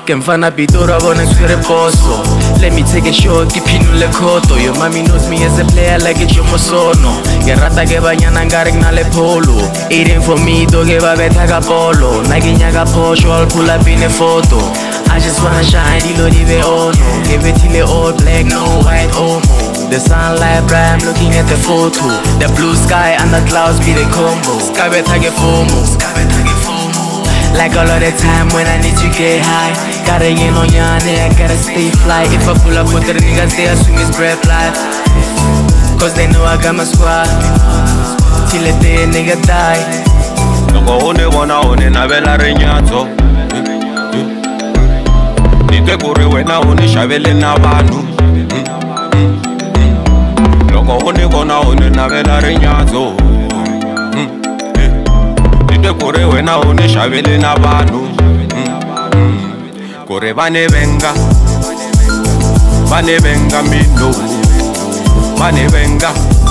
Que mfana pitura bona su reposo. Let me take a shot, kipinule koto. Your mommy knows me as a player like it's your mosono. Que rata que bañana ngarek na le polo. Eating for me, do que va betaga polo. Nagi nyaga posho, I'll pull up in a photo. I just wanna shine, dilo dive ono. Give it till all black, no white omo. The sunlight bright, I'm looking at the photo. The blue sky and the clouds be the combo. Sky betage FOMO. Like all of the time when I need to get high. Gotta get on yane, I gotta stay fly. If I pull up with the niggas, they assume it's breath life. Cause they know I got my squad. Till the day a nigga die. Loko one wana one na vela renyatso. Nite kure wena one shavele na vanu. Loko one wana one na vela renyatso. Nite kure wena one shavele na vanu. Kure Vani Venga. Vani Venga mino. Vani Venga.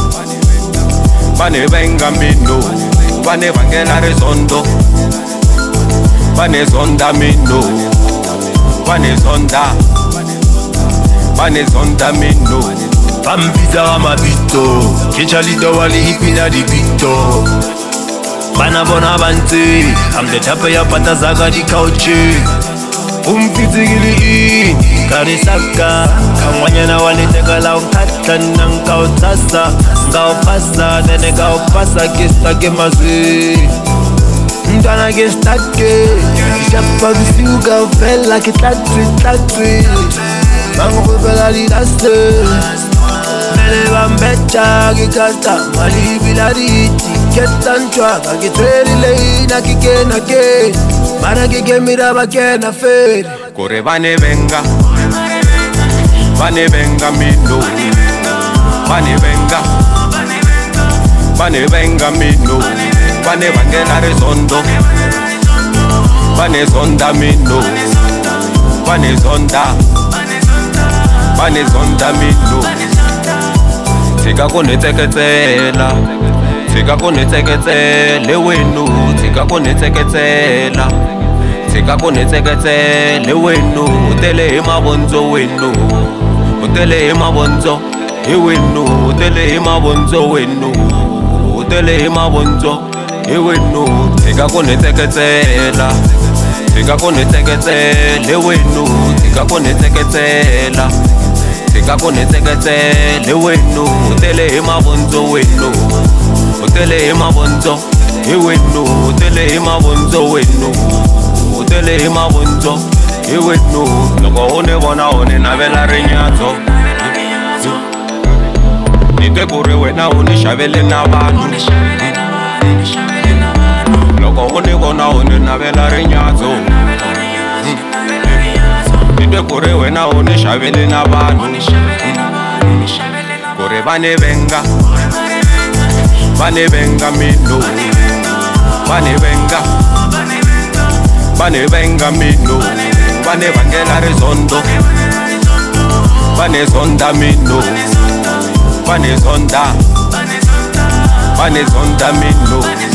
Vani Venga mino. Vani Vangela resondo. Vani sonda mino. Vani sonda. Vani sonda mino. Pampita wa mabito. Ke Charlitto wa Lehipi na di bito. Bana bona bante. I'm the type ya pata zaga di kauche. Umpitigili karisaka. Kamwanya na waliteka la unkata na nkautasa. Ngaupasa, nene ngaupasa kistake mazwi. Mtana kistake. Shapa visiuga ufela kitlatri. Mango kupela lidase. Nene bambecha kikata. Mali bila riti. Ketanchwa kakitweri leina kikena ke. Mana kike miraba kena feri. Kure Vani Venga. Vani Venga mino. Vani Venga. Vani Venga mino. Vani Vangela resondo. Vani sonda mino. Vani sonda. Vani sonda mino. Tika kone teketela. Tika kone teketele wenu. Tika kone teketela. Tika kone teketele wenu. Utele mabonzo wenu. Utele mabonzo wenu. Utele mabonzo wenu. Utele mabonzo wenu. Tika kone teketela. Tika kone teketele wenu. Tika kone teketela. Tika kone teketele wenu. Utele mabonzo wenu. Utele mabonzo wenu. Utele mabonzo wenu. Utele mabonzo wenu. Loko one wana one na vela renyatso. Nite kure wena one shavele na vanu. Loko one wana one na vela renyatso. Nite kure wena one shavele na vanu. Kure Vani Venga. Vani Venga mino. Vani Venga. Vani Venga mino. Vani Vangela resondo. Vani sonda mino. Vani sonda. Vani sonda mino.